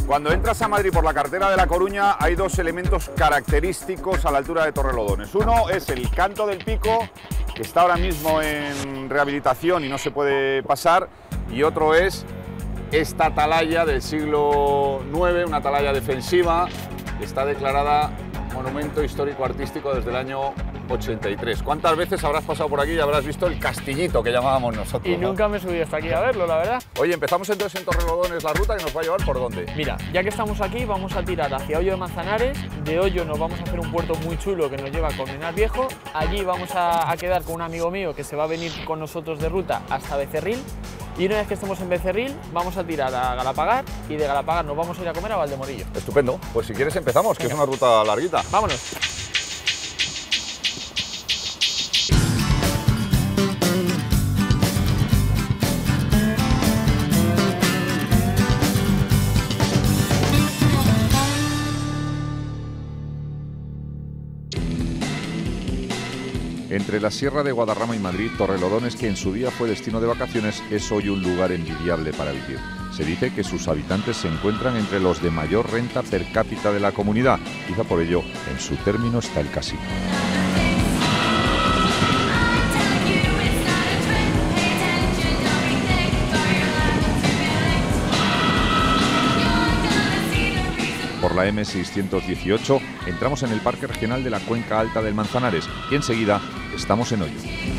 Cuando entras a Madrid por la carretera de La Coruña hay dos elementos característicos a la altura de Torrelodones. Uno es el Canto del Pico, que está ahora mismo en rehabilitación y no se puede pasar, y otro es esta atalaya del siglo IX, una atalaya defensiva, que está declarada Monumento Histórico Artístico desde el año 83. ¿Cuántas veces habrás pasado por aquí y habrás visto el castillito que llamábamos nosotros? Y nunca me he subido hasta aquí a verlo, la verdad. Oye, empezamos entonces en Torrelodones la ruta, que nos va a llevar ¿por dónde? Mira, ya que estamos aquí, vamos a tirar hacia Hoyo de Manzanares. De Hoyo nos vamos a hacer un puerto muy chulo que nos lleva a Colmenar Viejo. Allí vamos a quedar con un amigo mío que se va a venir con nosotros de ruta hasta Becerril. Y una vez que estemos en Becerril, vamos a tirar a Galapagar y de Galapagar nos vamos a ir a comer a Valdemorillo. Estupendo, pues si quieres empezamos, que es una ruta larguita. Vámonos. Entre la Sierra de Guadarrama y Madrid, Torrelodones, que en su día fue destino de vacaciones, es hoy un lugar envidiable para vivir. Se dice que sus habitantes se encuentran entre los de mayor renta per cápita de la comunidad. Quizá por ello, en su término está el casino. Por la M618 entramos en el Parque Regional de la Cuenca Alta del Manzanares y enseguida estamos en Hoyo.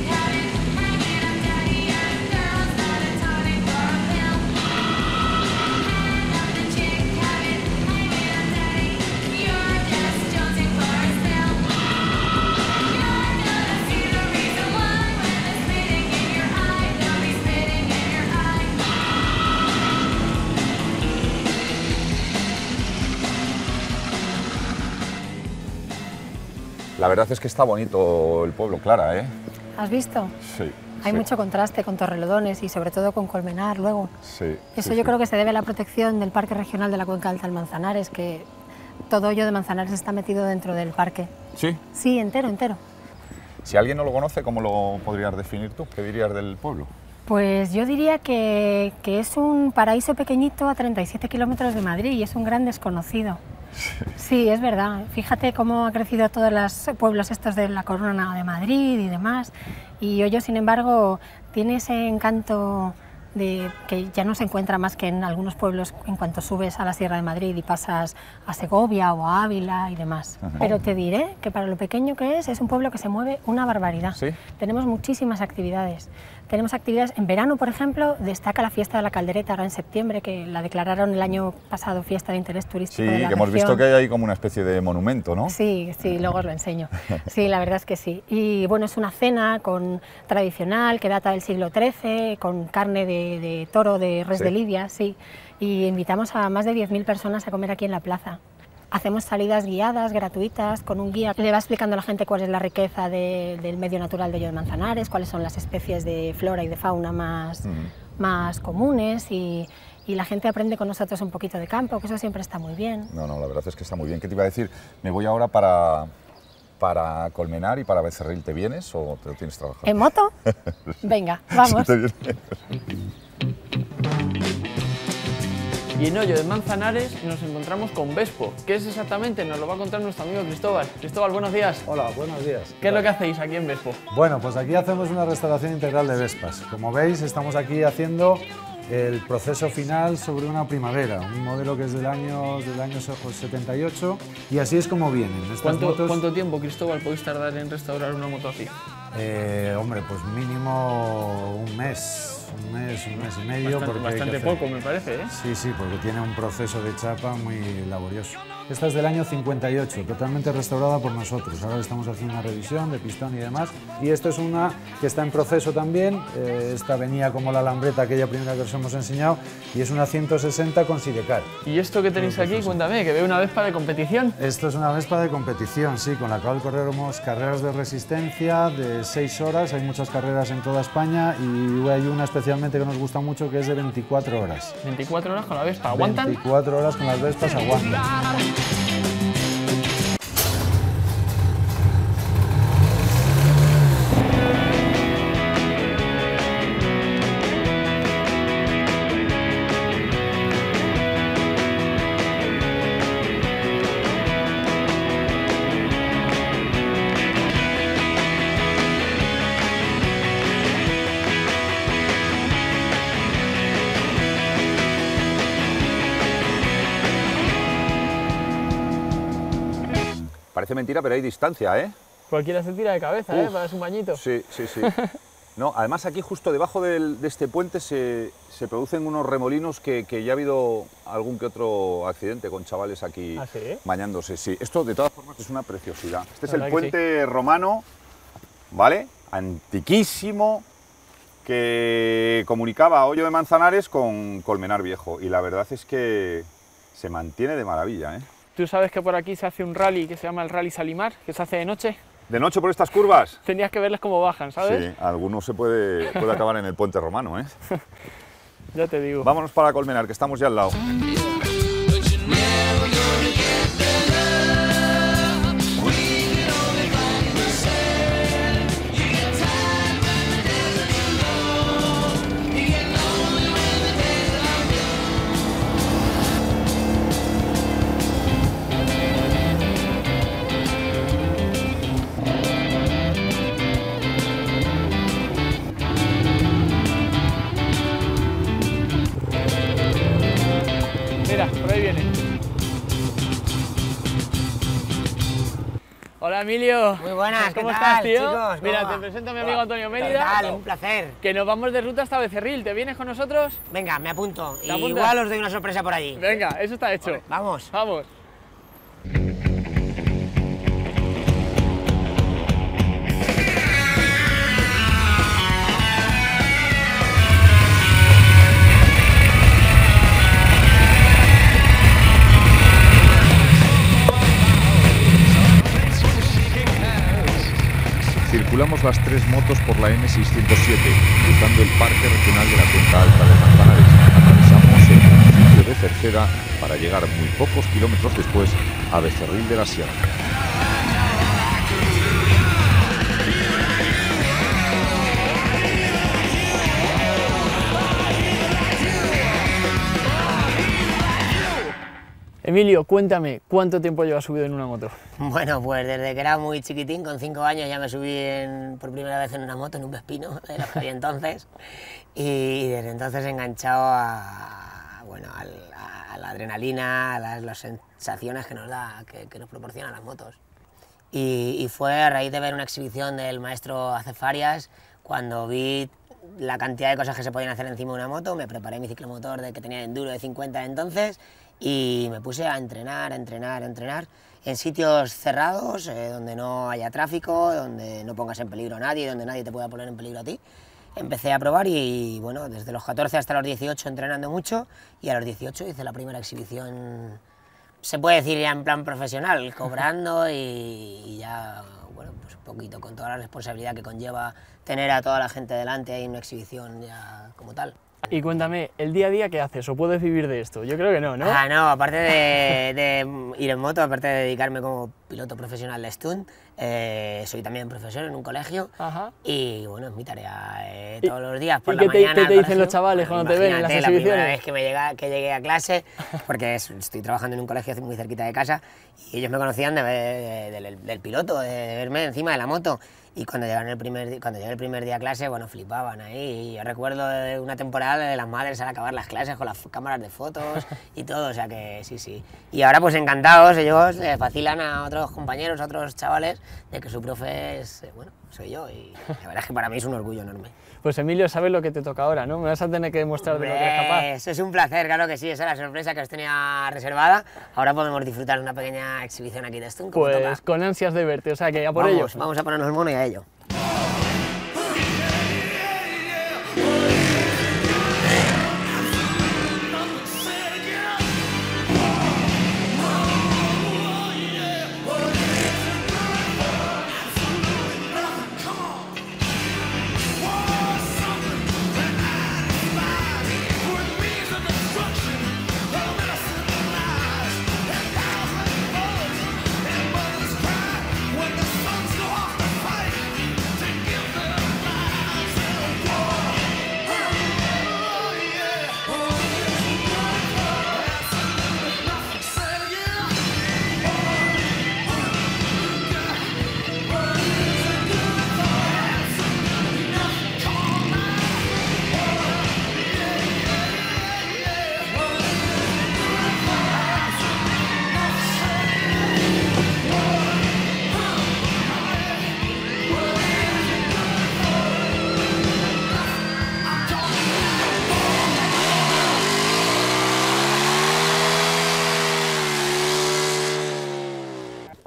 La verdad es que está bonito el pueblo, Clara, ¿eh? ¿Has visto? Sí. Hay mucho contraste con Torrelodones y sobre todo con Colmenar luego. Sí. Eso yo creo que se debe a la protección del Parque Regional de la Cuenca Alta del Manzanares, que todo Hoyo de Manzanares está metido dentro del parque. ¿Sí? Sí, entero, entero. Si alguien no lo conoce, ¿cómo lo podrías definir tú? ¿Qué dirías del pueblo? Pues yo diría que es un paraíso pequeñito a 37 kilómetros de Madrid y es un gran desconocido. Sí, es verdad. Fíjate cómo ha crecido todos los pueblos estos de la Corona de Madrid y demás. Y Hoyo, sin embargo, tiene ese encanto de que ya no se encuentra más que en algunos pueblos en cuanto subes a la Sierra de Madrid y pasas a Segovia o a Ávila y demás. Ajá. Pero te diré que para lo pequeño que es un pueblo que se mueve una barbaridad. ¿Sí? Tenemos muchísimas actividades. Tenemos actividades, en verano, por ejemplo, destaca la fiesta de la Caldereta, ahora en septiembre, que la declararon el año pasado fiesta de interés turístico de la que hemos región. visto que hay ahí como una especie de monumento, ¿no? Sí, sí, luego os lo enseño. Sí, la verdad es que sí. Y bueno, es una cena tradicional que data del siglo XIII, con carne de toro, de res de Lidia, sí. Y invitamos a más de 10.000 personas a comer aquí en la plaza. Hacemos salidas guiadas, gratuitas, con un guía que le va explicando a la gente cuál es la riqueza del medio natural de Hoyo de Manzanares, cuáles son las especies de flora y de fauna más comunes y la gente aprende con nosotros un poquito de campo, que eso siempre está muy bien. No, la verdad es que está muy bien. ¿Qué te iba a decir? Me voy ahora para Colmenar y para Becerril. ¿Te vienes o te lo tienes trabajando? ¿En moto? Venga, vamos. Sí, te vienes. Y en Hoyo de Manzanares nos encontramos con Vespo. ¿Qué es exactamente? Nos lo va a contar nuestro amigo Cristóbal. Cristóbal, buenos días. Hola, buenos días. ¿Qué es lo que hacéis aquí en Vespo? Bueno, pues aquí hacemos una restauración integral de vespas. Como veis, estamos aquí haciendo el proceso final sobre una primavera, un modelo que es del año 78, y así es como vienen. ¿Cuánto tiempo, Cristóbal, podéis tardar en restaurar una moto así? Hombre, pues mínimo un mes y medio. Bastante poco, me parece, ¿eh? Sí, porque tiene un proceso de chapa muy laborioso. Esta es del año 58, totalmente restaurada por nosotros. Ahora estamos haciendo una revisión de pistón y demás. Y esto es una que está en proceso también. Esta venía como la lambreta, aquella primera que os hemos enseñado, y es una 160 con sidecar. ¿Y esto que tenéis aquí? Cuéntame, que veo una vespa de competición. Esto es una vespa de competición, sí, con la cual corremos carreras de resistencia de 6 horas. Hay muchas carreras en toda España y hay una especialmente que nos gusta mucho que es de 24 horas. 24 horas con la vespa, ¿aguantan? 24 horas con las vespas aguantan. parece mentira, pero hay distancia, ¿eh? Cualquiera se tira de cabeza, para darse un bañito. Sí, sí, sí. No, además aquí justo debajo de este puente se producen unos remolinos que ya ha habido algún que otro accidente con chavales aquí bañándose. Sí, esto de todas formas es una preciosidad. Este es el puente romano, ¿vale? Antiquísimo, que comunicaba Hoyo de Manzanares con Colmenar Viejo, y la verdad es que se mantiene de maravilla, ¿eh? ¿Tú sabes que por aquí se hace un rally que se llama el Rally Salimar, que se hace de noche? ¿De noche por estas curvas? Tenías que verles cómo bajan, ¿sabes? Sí, algunos se puede acabar en el puente romano, ¿eh? Ya te digo. Vámonos para Colmenar, que estamos ya al lado. Mira, por ahí viene. Hola Emilio. Muy buenas, ¿cómo ¿qué estás, tal, tío? chicos? Mira, ¿Cómo te va? presento a mi amigo Antonio Mérida. Dale, un placer. Que nos vamos de ruta hasta Becerril. ¿Te vienes con nosotros? Venga, me apunto. ¿Te apuntas? Igual os doy una sorpresa por allí. Venga, eso está hecho. Vale, vamos. Vamos. Circulamos las tres motos por la N607, cruzando el Parque Regional de la Cuenca Alta de Manzanares. Atravesamos el municipio de Cerceda para llegar muy pocos kilómetros después a Becerril de la Sierra. Emilio, cuéntame, ¿cuánto tiempo llevas subido en una moto? Bueno, pues desde que era muy chiquitín, con 5 años, ya me subí por primera vez en una moto, en un Vespino, de los que había entonces. Y desde entonces enganchado a la adrenalina, a las sensaciones que nos da, que nos proporcionan las motos. Y fue a raíz de ver una exhibición del maestro Acefarias, cuando vi la cantidad de cosas que se podían hacer encima de una moto. Me preparé mi ciclomotor que tenía enduro de 50 entonces y me puse a entrenar en sitios cerrados, donde no haya tráfico, donde no pongas en peligro a nadie, donde nadie te pueda poner en peligro a ti. Empecé a probar y bueno, desde los 14 hasta los 18 entrenando mucho, y a los 18 hice la primera exhibición, se puede decir ya en plan profesional, cobrando y ya, bueno, pues un poquito con toda la responsabilidad que conlleva tener a toda la gente delante ahí en una exhibición ya como tal. Y cuéntame, ¿el día a día qué haces? ¿O puedes vivir de esto? Yo creo que no, ¿no? Ah, no, aparte de ir en moto, aparte de dedicarme como piloto profesional de stunt, soy también profesor en un colegio. Ajá. Y bueno, es mi tarea todos los días por la mañana. ¿Qué te dicen los chavales cuando te ven en las exhibiciones? La primera vez que llegué a clase, porque estoy trabajando en un colegio muy cerquita de casa, y ellos me conocían del piloto, de verme encima de la moto. Y cuando llegué el primer día a clase, bueno, flipaban ahí. Y yo recuerdo de una temporada de las madres al acabar las clases con las cámaras de fotos y todo, o sea que sí, sí. Y ahora pues encantados, ellos vacilan a otros compañeros, a otros chavales, de que su profe es, bueno, soy yo, y la verdad es que para mí es un orgullo enorme. Pues Emilio, sabes lo que te toca ahora, ¿no? Me vas a tener que demostrar de lo que eres capaz. Eso es un placer, claro que sí, esa es la sorpresa que os tenía reservada. Ahora podemos disfrutar de una pequeña exhibición aquí de Stunt. Pues con ansias de verte, o sea que ya por ello. Vamos a ponernos el mono y a ello.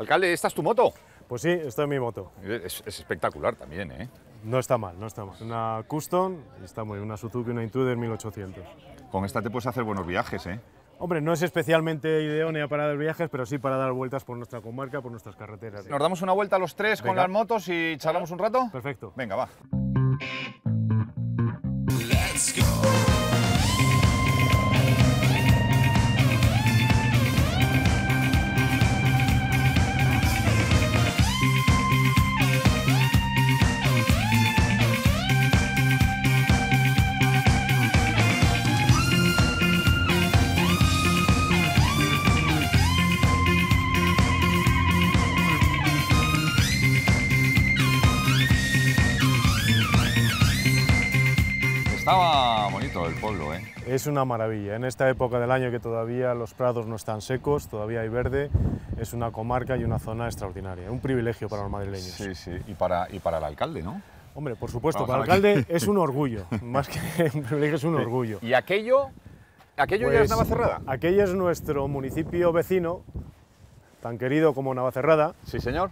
Alcalde, ¿esta es tu moto? Pues sí, esta es mi moto. Es espectacular también, ¿eh? No está mal, no está mal. Una Custom, y está muy bien, una Suzuki, una Intruder 1800. Con esta te puedes hacer buenos viajes, ¿eh? Hombre, no es especialmente idónea para dar viajes, pero sí para dar vueltas por nuestra comarca, por nuestras carreteras. ¿Nos damos una vuelta los tres con Venga. las motos y charlamos un rato? Perfecto. Venga, va. Estaba bonito el pueblo, ¿eh? Es una maravilla. En esta época del año que todavía los prados no están secos, todavía hay verde, es una comarca y una zona extraordinaria. Un privilegio para los madrileños. Sí, sí. Y para el alcalde, ¿no? Hombre, por supuesto, Trabajar para el alcalde es un orgullo, más que un privilegio, es un orgullo. ¿Y aquello ya es Navacerrada? Aquello es nuestro municipio vecino, tan querido como Navacerrada, Sí, señor.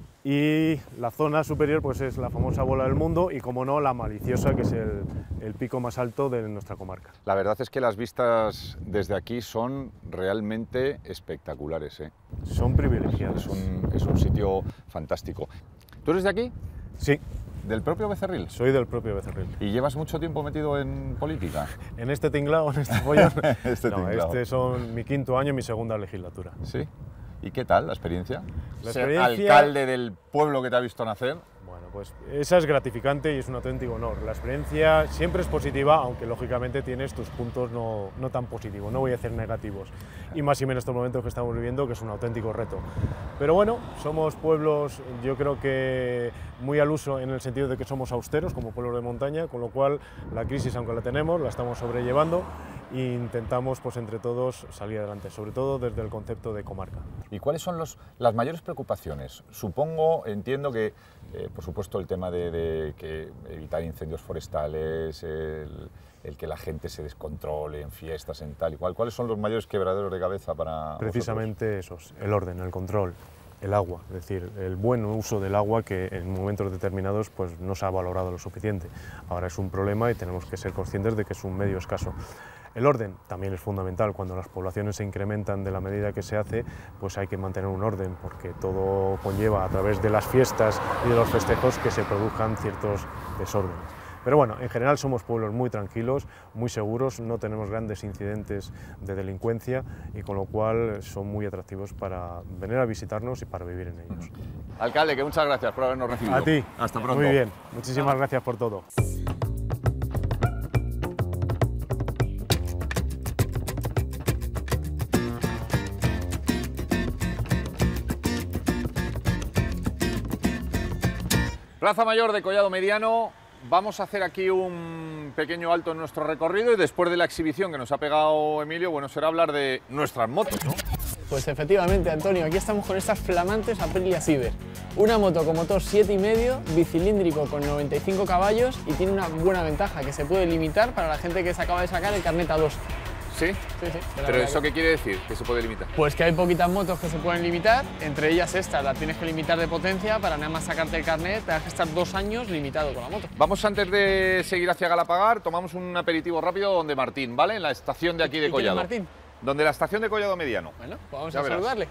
y la zona superior pues es la famosa Bola del Mundo y, como no, la Maliciosa, que es el pico más alto de nuestra comarca. La verdad es que las vistas desde aquí son realmente espectaculares, ¿eh? Son privilegiados. Es un sitio fantástico. ¿Tú eres de aquí? Sí, ¿Del propio Becerril? soy del propio Becerril. ¿Y llevas mucho tiempo metido en política? En este tinglao, en este follón, Tinglao. este son mi 5º año y mi 2ª legislatura. Sí. ¿Y qué tal la experiencia? La Ser experiencia- alcalde del pueblo que te ha visto nacer. Bueno, pues esa es gratificante y es un auténtico honor. La experiencia siempre es positiva, aunque lógicamente tienes tus puntos no tan positivos, no voy a decir negativos. Y más y menos estos momentos que estamos viviendo, que es un auténtico reto. Pero bueno, somos pueblos, yo creo que muy al uso en el sentido de que somos austeros como pueblos de montaña, con lo cual la crisis, aunque la tenemos, la estamos sobrellevando e intentamos pues entre todos salir adelante, sobre todo desde el concepto de comarca. ¿Y cuáles son las mayores preocupaciones? Entiendo que, por supuesto, el tema de que evitar incendios forestales, el que la gente se descontrole en fiestas, en tal y cual. ¿Cuáles son los mayores quebraderos de cabeza para Precisamente esos, el orden, el control, el agua, es decir, el buen uso del agua que en momentos determinados pues, no se ha valorado lo suficiente. Ahora es un problema y tenemos que ser conscientes de que es un medio escaso. El orden también es fundamental. Cuando las poblaciones se incrementan de la medida que se hace, pues hay que mantener un orden, porque todo conlleva a través de las fiestas y de los festejos que se produzcan ciertos desórdenes. Pero bueno, en general somos pueblos muy tranquilos, muy seguros, no tenemos grandes incidentes de delincuencia y con lo cual son muy atractivos para venir a visitarnos y para vivir en ellos. Alcalde, que muchas gracias por habernos recibido. A ti. Hasta pronto. Muy bien, muchísimas gracias por todo. Plaza Mayor de Collado Mediano. Vamos a hacer aquí un pequeño alto en nuestro recorrido y después de la exhibición que nos ha pegado Emilio, bueno, será hablar de nuestras motos, ¿no? Pues efectivamente, Antonio, aquí estamos con estas flamantes Aprilia Ciber. Una moto con motor 7,5, bicilíndrico con 95 caballos y tiene una buena ventaja, que se puede limitar para la gente que se acaba de sacar el carnet A2. ¿Sí? Sí, sí. ¿Pero eso qué quiere decir? ¿Que se puede limitar? Pues que hay poquitas motos que se pueden limitar, entre ellas esta, la tienes que limitar de potencia, para nada más sacarte el carnet, te has que estar 2 años limitado con la moto. Vamos, antes de seguir hacia Galapagar, tomamos un aperitivo rápido donde Martín, ¿vale? En la estación de aquí de ¿Y quién es Collado. Martín? Donde la estación de Collado Mediano. Bueno, pues vamos Ya a verás. saludarle.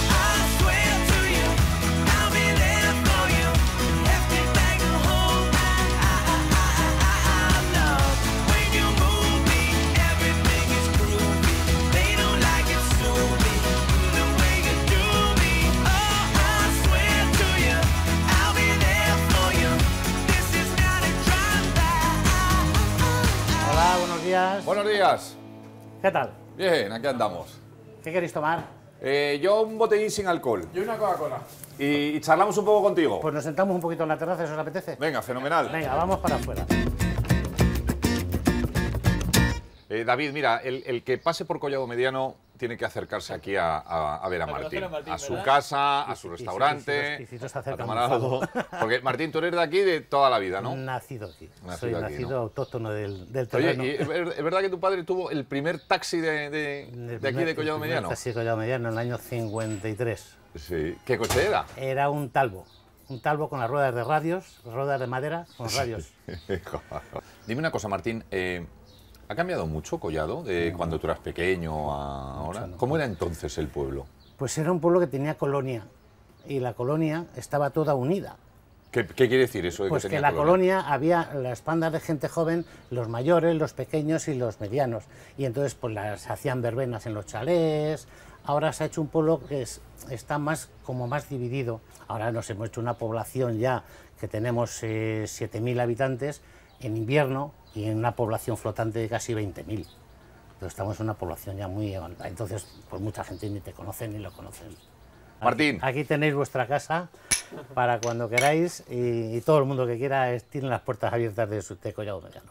Hola, buenos días. Buenos días. ¿Qué tal? Bien, aquí andamos. ¿Qué queréis tomar? Yo un botellín sin alcohol. Y una Coca-Cola. Y charlamos un poco contigo. Pues nos sentamos un poquito en la terraza, ¿eso os apetece? Venga, fenomenal. Venga, vamos para afuera. David, mira, el que pase por Collado Mediano tiene que acercarse aquí a ver a Martín. A su ¿verdad? casa, a su Sí, restaurante, sí, se a acercan tomar mucho. algo. Porque Martín, tú eres de aquí de toda la vida, ¿no? Nacido aquí. Nacido Soy aquí, nacido ¿no? autóctono del Oye, terreno. ¿y es verdad que tu padre tuvo el primer taxi de aquí de Collado Mediano? Sí, Collado Mediano, en el año 53. Sí. ¿Qué coche era? Era un Talbot con las ruedas de radios, ruedas de madera con radios. Dime una cosa, Martín. ¿Ha cambiado mucho Collado de cuando tú eras pequeño a ahora? Mucho, no. ¿Cómo era entonces el pueblo? Pues era un pueblo que tenía colonia y la colonia estaba toda unida. ¿Qué quiere decir eso de Pues que que tenía en la colonia había las bandas de gente joven, los mayores, los pequeños y los medianos. Y entonces pues las hacían verbenas en los chalés. Ahora se ha hecho un pueblo que está más dividido. Ahora nos hemos hecho una población ya que tenemos 7.000 habitantes en invierno y en una población flotante de casi 20.000. Entonces estamos en una población ya muy avanzada. Entonces pues mucha gente ni te conoce ni lo conocen. Martín. Aquí tenéis vuestra casa para cuando queráis y todo el mundo que quiera tiene las puertas abiertas de Collado Mediano.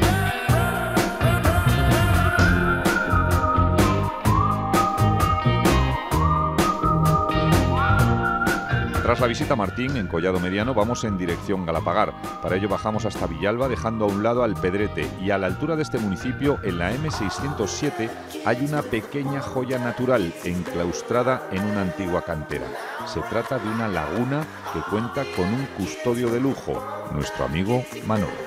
Tras la visita a Martín, en Collado Mediano, vamos en dirección Galapagar. Para ello bajamos hasta Villalba, dejando a un lado al Pedrete. Y a la altura de este municipio, en la M607, hay una pequeña joya natural enclaustrada en una antigua cantera. Se trata de una laguna que cuenta con un custodio de lujo, nuestro amigo Manolo.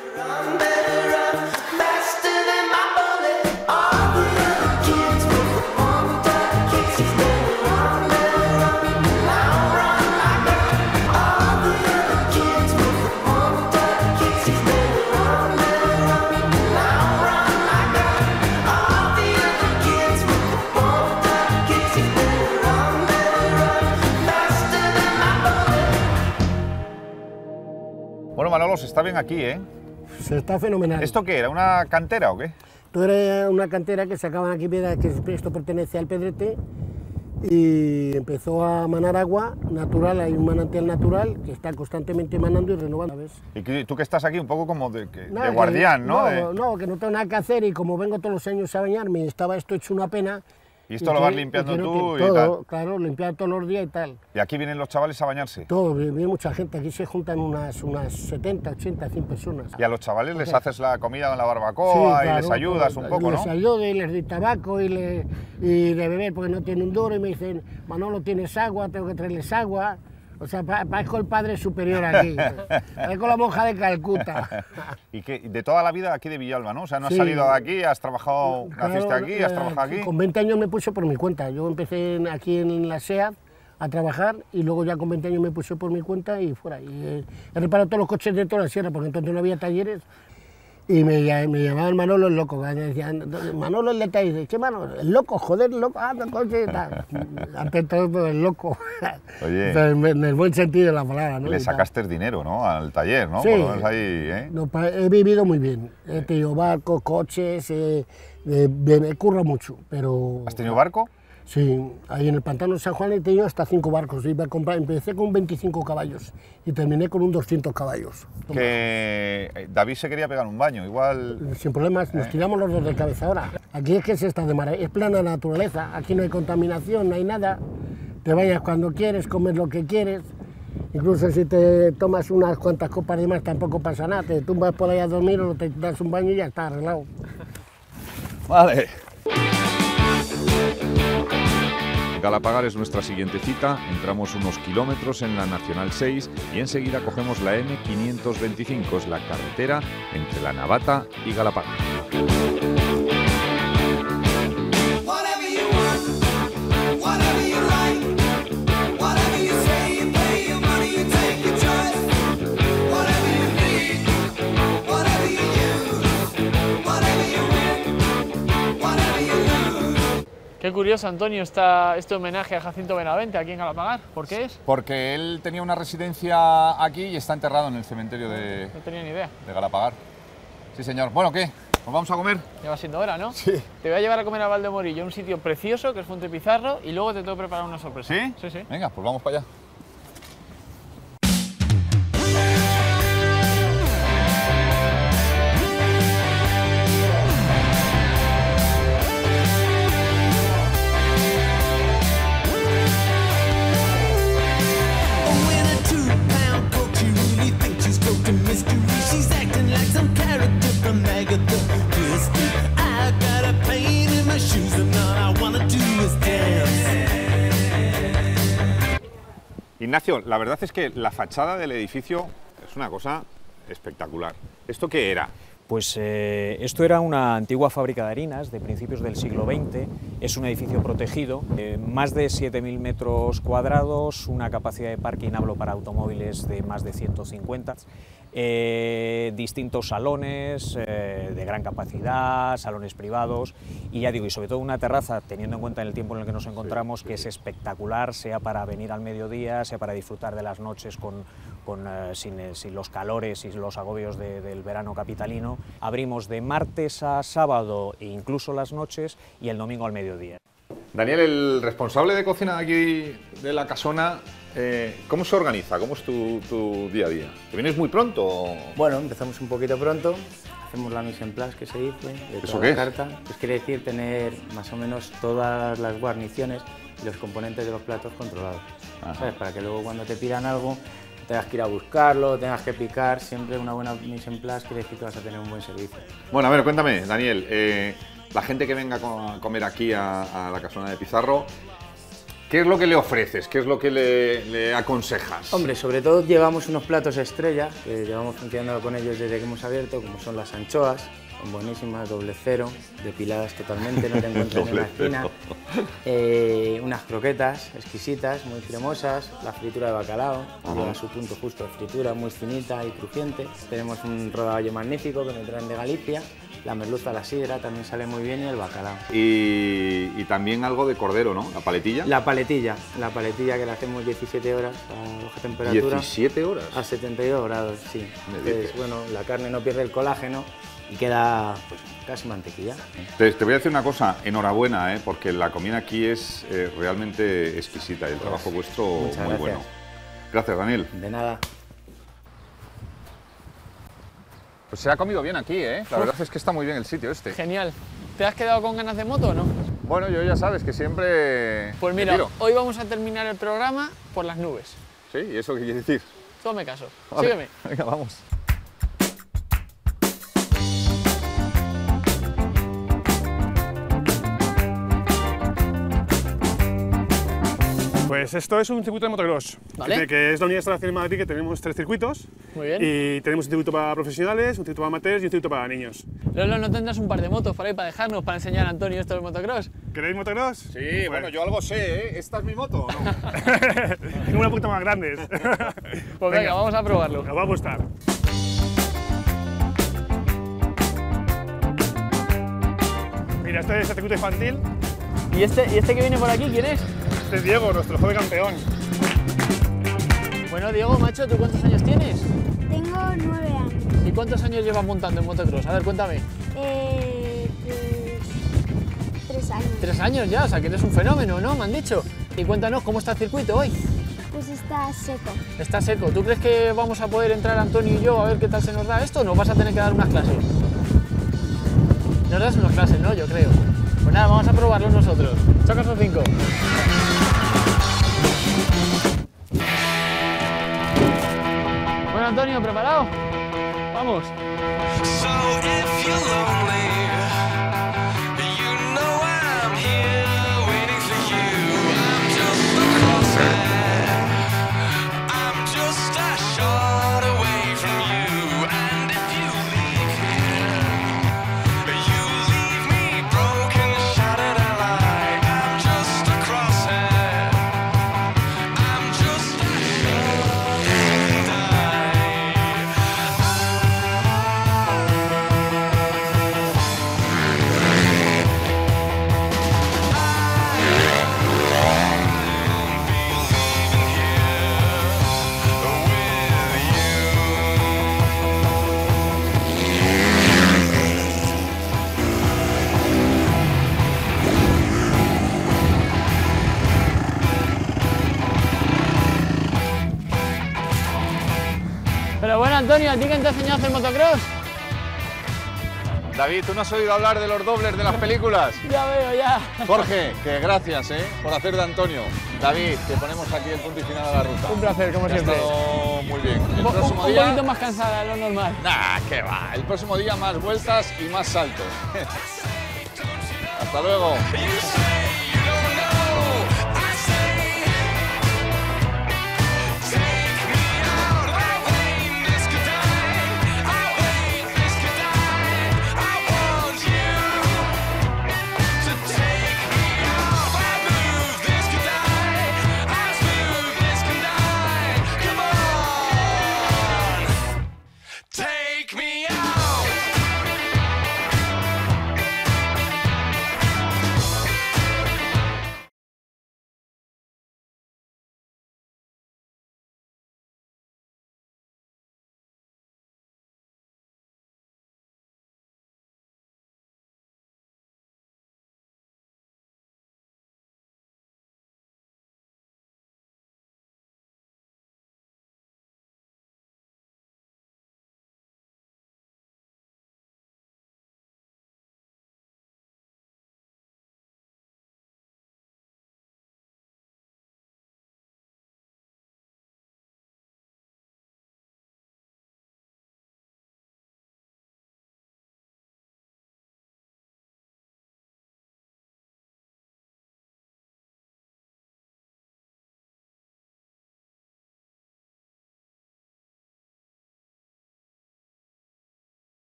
Bueno, Manolo, se está bien aquí, ¿eh? Se está fenomenal. ¿Esto qué era? ¿Una cantera o qué? Esto era una cantera que sacaban aquí piedras, que esto pertenece al Pedrete, y empezó a manar agua natural, hay un manantial natural que está constantemente manando y renovando, ¿ves? Y tú que estás aquí un poco como de Nada, guardián, ¿no? No, que no tengo nada que hacer y como vengo todos los años a bañarme, estaba esto hecho una pena. Y esto lo vas limpiando tú y todo, tal. Claro, limpiar todos los días y tal. Y aquí vienen los chavales a bañarse. Todo, viene mucha gente, aquí se juntan unas 70, 80, 100 personas. Y a los chavales les haces la comida en la Sí, barbacoa y claro, les ayudas un poco, les ¿no? ayudo y les doy tabaco y de beber porque no tienen un duro y me dicen, Manolo, ¿tienes agua? Tengo que traerles agua. O sea, parezco el padre superior aquí, parezco la monja de Calcuta. Y que de toda la vida aquí de Villalba, ¿no? O sea, no has Sí. salido de aquí, has trabajado, naciste Claro, aquí, has trabajado aquí. Con 20 años me puse por mi cuenta. Yo empecé aquí en la SEAT a trabajar y luego ya con 20 años me puse por mi cuenta y fuera. Y he reparado todos los coches de toda la sierra porque entonces no había talleres. Y me llamaban Manolo el loco, me decían, Manolo el de taller, ¿qué Manolo? El loco, joder, el loco, el coche, tal. Ante todo el loco, Oye. en el buen sentido de la palabra, ¿no? Y le Y tal. sacaste dinero, ¿no? Al taller, ¿no? Sí. Por lo menos ahí, ¿eh? No, he vivido muy bien, he tenido barcos, coches, me curro mucho, pero... ¿Has tenido barco? Sí, ahí en el pantano de San Juan he tenido hasta 5 barcos. Iba a comprar, empecé con 25 caballos y terminé con un 200 caballos. Que David se quería pegar un baño, igual... Sin problemas, nos tiramos los dos de cabeza ahora. Aquí es que se está de maravilla, es plana naturaleza, aquí no hay contaminación, no hay nada. Te vayas cuando quieres, comes lo que quieres. Incluso si te tomas unas cuantas copas de más tampoco pasa nada. Te tumbas por ahí a dormir o te das un baño y ya está arreglado. Vale. Galapagar es nuestra siguiente cita, entramos unos kilómetros en la Nacional 6 y enseguida cogemos la M525, es la carretera entre La Navata y Galapagar. Qué curioso, Antonio, este homenaje a Jacinto Benavente aquí en Galapagar. ¿Por qué es? Porque él tenía una residencia aquí y está enterrado en el cementerio de No tenía ni idea. Galapagar. Sí, señor. Bueno, ¿qué? ¿Nos vamos a comer? Ya va siendo hora, ¿no? Sí. Te voy a llevar a comer a Valdemorillo, un sitio precioso que es Fuente Pizarro, y luego te tengo que preparar una sorpresa. ¿Sí? Sí, sí. Venga, pues vamos para allá. Ignacio, la verdad es que la fachada del edificio es una cosa espectacular. ¿Esto qué era? Pues esto era una antigua fábrica de harinas de principios del siglo XX, es un edificio protegido, más de 7.000 metros cuadrados, una capacidad de parking, hablo para automóviles, de más de 150, distintos salones de gran capacidad, salones privados y ya digo, y sobre todo una terraza, teniendo en cuenta el tiempo en el que nos encontramos, que es espectacular, sea para venir al mediodía, sea para disfrutar de las noches sin los calores y los agobios del verano capitalino. Abrimos de martes a sábado e incluso las noches y el domingo al mediodía. Daniel, el responsable de cocina de aquí de la casona, ¿cómo se organiza? ¿Cómo es tu día a día? ¿Te vienes muy pronto? Bueno, empezamos un poquito pronto, hacemos la mise en place que se dice, de toda la carta. Pues quiere decir tener más o menos todas las guarniciones y los componentes de los platos controlados, ¿sabes? Para que luego cuando te pidan algo tengas que ir a buscarlo, tengas que picar. Siempre una buena mise en place quiere decir que vas a tener un buen servicio. Bueno, a ver, cuéntame, Daniel, la gente que venga a comer aquí a la casona de Pizarro, ¿qué es lo que le ofreces? ¿Qué es lo que le aconsejas? Hombre, sobre todo llevamos unos platos estrella, que llevamos funcionando con ellos desde que hemos abierto, como son las anchoas, son buenísimas, doble cero, depiladas totalmente, no te encuentras en la esquina. Unas croquetas exquisitas, muy cremosas, la fritura de bacalao, llega a su punto justo de fritura, muy finita y crujiente. Tenemos un rodaballo magnífico que me traen de Galicia, la merluza, la sidra, también sale muy bien, y el bacalao. Y también algo de cordero, ¿no? ¿La paletilla? La paletilla que la hacemos 17 horas a baja temperatura. ¿17 horas? A 72 grados, sí. Entonces, bueno, la carne no pierde el colágeno y queda pues, casi mantequilla. Te voy a decir una cosa, enhorabuena, porque la comida aquí es realmente exquisita y el trabajo vuestro muy bueno. Gracias, Daniel. De nada. Pues se ha comido bien aquí, La verdad es que está muy bien el sitio este. Genial. ¿Te has quedado con ganas de moto o no? Bueno, yo ya sabes que siempre... Pues mira, hoy vamos a terminar el programa por las nubes. ¿Sí? ¿Y eso qué quiere decir? Tome caso. Vale. Sígueme. Venga, vamos. Pues esto es un circuito de motocross, ¿vale? Que es la Unidad Internacional de Madrid, que tenemos 3 circuitos. Muy bien. Y tenemos un circuito para profesionales, un circuito para amateurs y un circuito para niños. Lolo, ¿no tendrás un par de motos por ahí para dejarnos, para enseñar a Antonio esto del motocross? ¿Queréis motocross? Sí, bueno, yo algo sé, ¿Esta es mi moto o no? Tengo una poquito más grandes. Pues venga, vamos a probarlo. Nos va a gustar. Mira, este es el circuito infantil. ¿Y este que viene por aquí, quién es? Este es Diego, nuestro joven campeón. Bueno, Diego, macho, ¿tú cuántos años tienes? Tengo 9 años. ¿Y cuántos años llevas montando en motocross? A ver, cuéntame. Pues 3 años. 3 años ya, o sea que eres un fenómeno, ¿no? Me han dicho. Y cuéntanos, ¿cómo está el circuito hoy? Pues está seco. Está seco. ¿Tú crees que vamos a poder entrar Antonio y yo a ver qué tal se nos da esto o nos vas a tener que dar unas clases? Nos das unas clases, ¿no? Yo creo. Pues nada, vamos a probarlo nosotros. Choca esos 5. Bueno, Antonio, ¿preparado? Vamos. Pero bueno, Antonio, ¿a ti quién te ha enseñado a hacer motocross? David, ¿tú no has oído hablar de los dobles de las películas? Ya veo, ya. Jorge, que gracias por hacer de Antonio. David, te ponemos aquí el punto y final a la ruta. Un placer, como siempre. Ha estado muy bien. El Un próximo día... poquito más cansada de lo normal. Nah, qué va. El próximo día más vueltas y más saltos. Hasta luego.